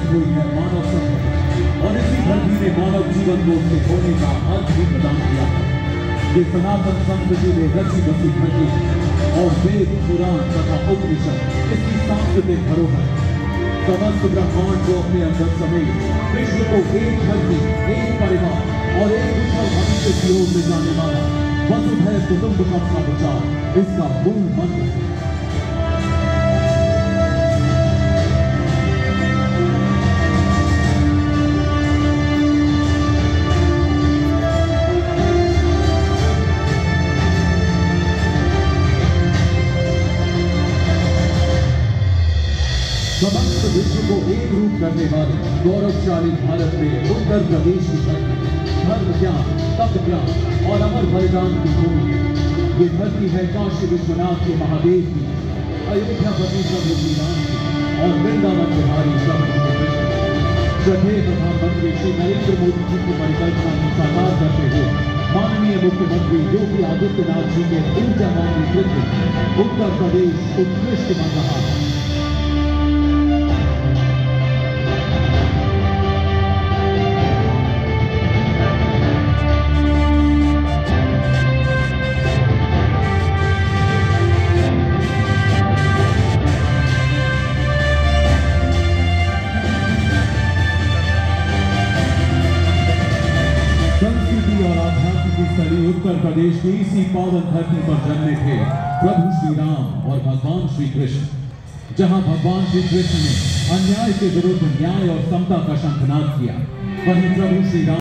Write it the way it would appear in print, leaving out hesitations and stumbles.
हुई है मानव संस्कृति और इसी धरती ने मानव जीवन को उसके होने का अर्थ भी प्रदान किया है। ये सनातन संस्कृति में रची बसी धरती और वेद पुराण तथा उपनिषद इसकी सांस्कृतिक धरोहर समस्त ब्रह्मांड को अपने अंदर समेत विश्व को एक धरती, एक परिवार और एक उज्जवल भविष्य की ओर ले जाने वाला वसुधैव कुटुंबकम का विचार इसका मूल मंत्र है। समस्त विश्व को एक रूप करने वाले गौरवशाली भारत में उत्तर प्रदेश की धरती धर्म ज्ञान, तप ज्ञान और अमर बलिदान की भूमि है। ये धरती है काशी विश्वनाथ के महादेव की, अयोध्यापति प्रभु श्री राम की और वृंदावन बिहारी प्रभु श्री कृष्ण की। श्रद्धेय प्रधानमंत्री श्री नरेंद्र मोदी जी की परिकल्पना को साकार करते हुए माननीय मुख्यमंत्री योगी आदित्यनाथ जी के ऊर्जावान नेतृत्व में उत्तर प्रदेश उत्कृष्ट बन रहा है। संस्कृति और आध्यात्म की स्थली उत्तर प्रदेश की इसी पावन धरती पर जन्मे थे प्रभु श्री राम और भगवान श्री कृष्ण। जहां भगवान श्री कृष्ण ने अन्याय के विरुद्ध न्याय और समता का शंखनाद किया, वहीं प्रभु श्री राम